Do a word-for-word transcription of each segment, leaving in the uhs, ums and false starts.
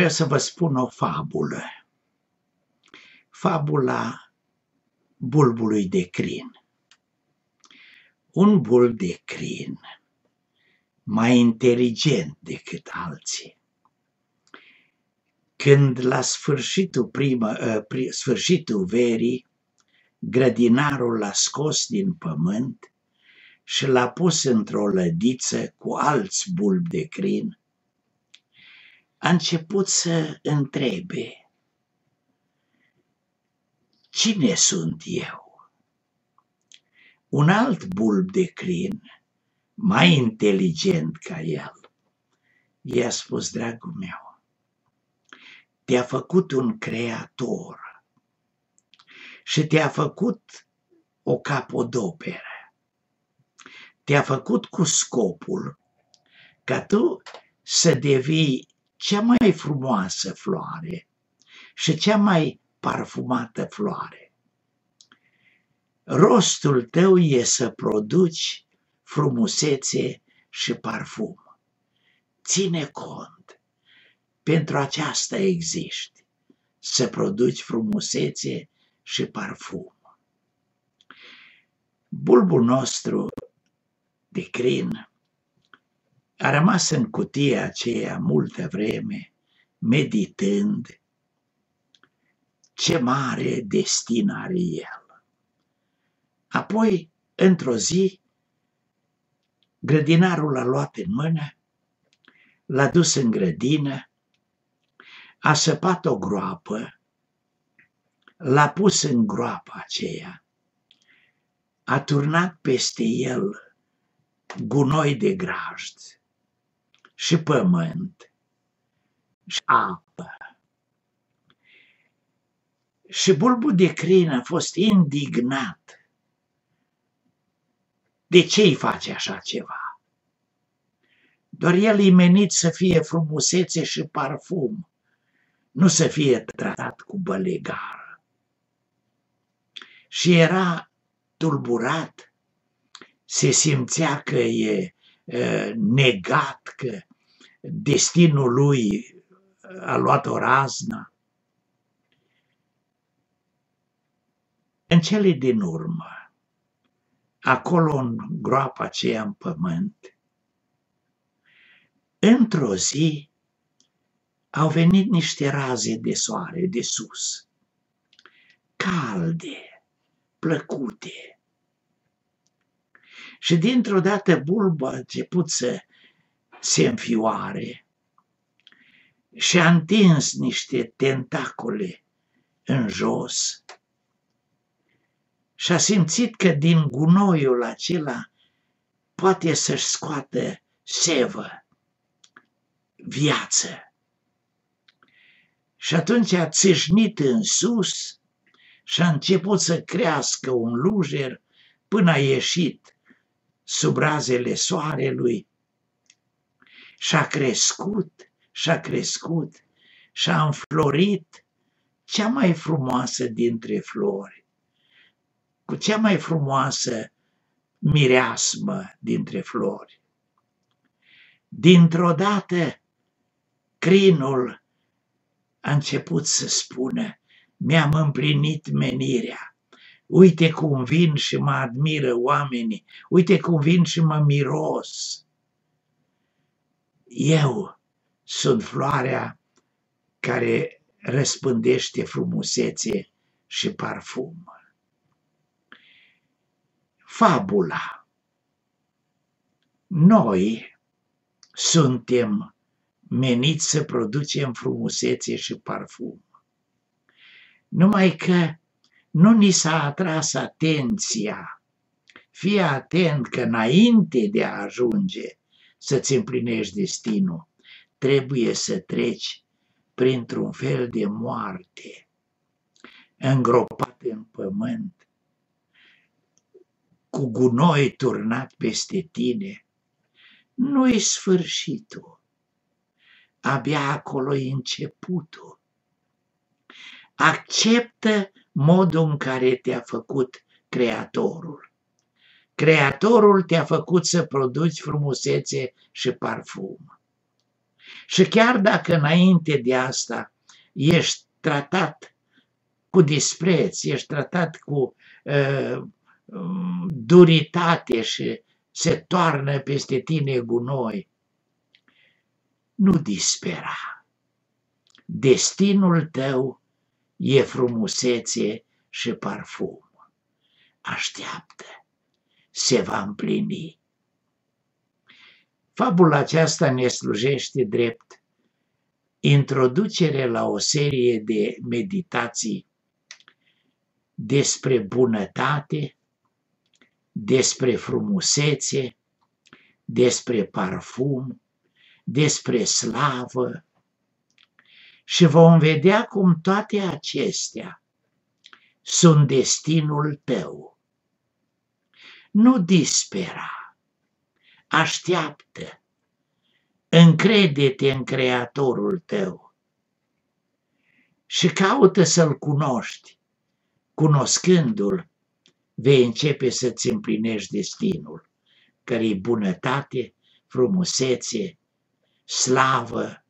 Vreau să vă spun o fabulă. Fabula bulbului de crin. Un bulb de crin, mai inteligent decât alții, când la sfârșitul, primă, sfârșitul verii, grădinarul l-a scos din pământ și l-a pus într-o lădiță cu alți bulbi de crin, a început să întrebe: cine sunt eu? Un alt bulb de crin, mai inteligent ca el, i-a spus: dragul meu, te-a făcut un creator și te-a făcut o capodoperă. Te-a făcut cu scopul ca tu să devii cea mai frumoasă floare și cea mai parfumată floare. Rostul tău e să produci frumusețe și parfum. Ține cont, pentru aceasta existi, să produci frumusețe și parfum. Bulbul nostru de crin a rămas în cutia aceea multă vreme, meditând ce mare destin are el. Apoi, într-o zi, grădinarul l-a luat în mână, l-a dus în grădină, a săpat o groapă, l-a pus în groapa aceea, a turnat peste el gunoi de grajd și pământ și apă. Și bulbul de crin a fost indignat. De ce îi face așa ceva? Doar el e menit să fie frumusețe și parfum, nu să fie tratat cu bălegară. Și era tulburat, se simțea că e uh, negat, că destinul lui a luat o raznă. În cele din urmă, acolo în groapa aceea în pământ, într-o zi au venit niște raze de soare de sus, calde, plăcute. Și dintr-o dată bulbul a început să se înfioare și a întins niște tentacole în jos și a simțit că din gunoiul acela poate să-și scoată sevă, viață. Și atunci a țâșnit în sus și a început să crească un lujer până a ieșit sub razele soarelui și a crescut și a crescut și a înflorit cea mai frumoasă dintre flori, cu cea mai frumoasă mireasmă dintre flori. Dintr-o dată, crinul a început să spună: mi-am împlinit menirea, uite cum vin și mă admiră oamenii, uite cum vin și mă miros. Eu sunt floarea care răspândește frumusețe și parfum. Fabula. Noi suntem meniți să producem frumusețe și parfum. Numai că nu ni s-a atras atenția. Fii atent că înainte de a ajunge să-ți împlinești destinul, trebuie să treci printr-un fel de moarte, îngropat în pământ, cu gunoi turnat peste tine. Nu-i sfârșitul, abia acolo-i începutul. Acceptă modul în care te-a făcut Creatorul. Creatorul te-a făcut să produci frumusețe și parfum. Și chiar dacă înainte de asta ești tratat cu dispreț, ești tratat cu uh, duritate și se toarnă peste tine gunoi, nu dispera. Destinul tău e frumusețe și parfum. Așteaptă, se va împlini. Fabula aceasta ne slujește drept introducere la o serie de meditații despre bunătate, despre frumusețe, despre parfum, despre slavă și vom vedea cum toate acestea sunt destinul tău. Nu dispera, așteaptă, încrede-te în Creatorul tău și caută să-L cunoști. Cunoscându-L, vei începe să-ți împlinești destinul, care-i bunătate, frumusețe, slavă.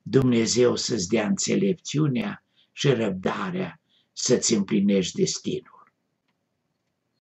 Dumnezeu să-ți dea înțelepciunea și răbdarea să-ți împlinești destinul.